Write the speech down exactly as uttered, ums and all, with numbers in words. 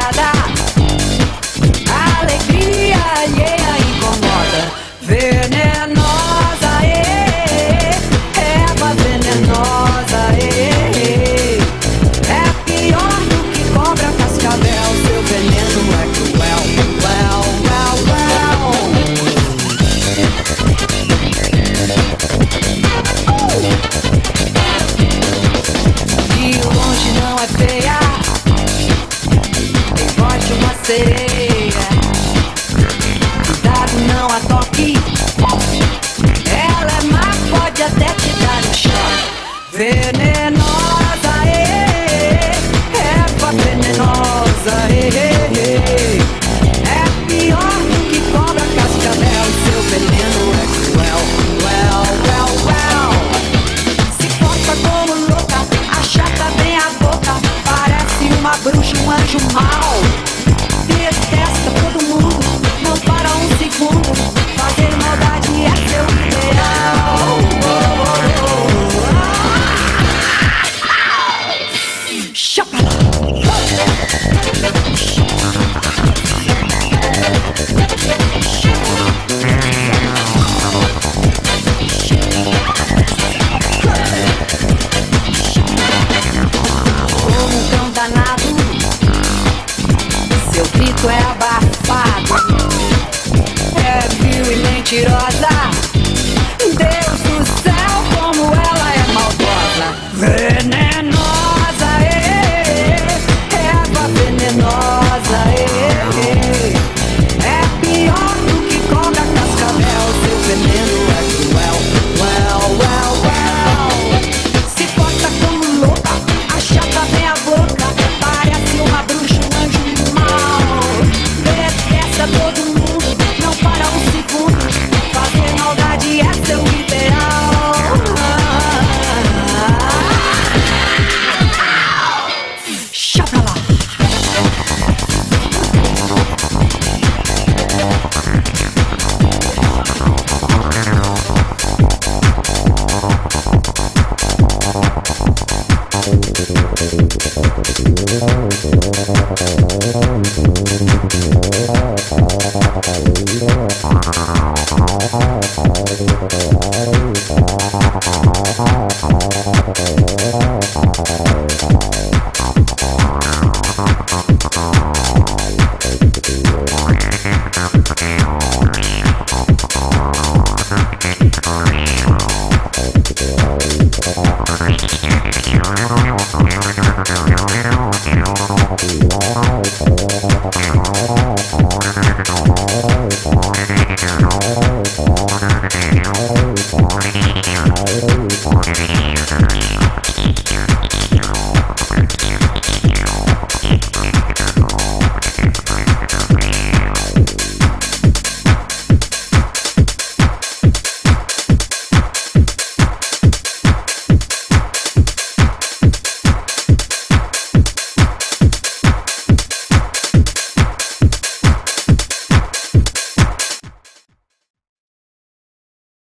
agrada, a alegria alheia incomoda. Venenosa, ê, erva venenosa, ê, é pior do que cobra cascavel. Seu veneno é cruel, well, well, well. De longe não é feia, tem voz de uma sereia. Cuidado, não a toque, ela é má, pode até te dar um choque. Venenosa, ê, erva venenosa, ê, é pior do que cobra cascavel. Seu veneno é cruel, well, well, well. Se porta como louca, achata bem a boca, parece uma bruxa, um anjo mau. Detesta todo mundo, não para um segundo, fazer maldade é seu ideal. Oh, oh, oh, ah. Chapa lá. Como um cão danado, seu grito é abafado, é vil e mentirosa. Deus do céu, como ela é maldosa. Venenosa, ê, erva venenosa.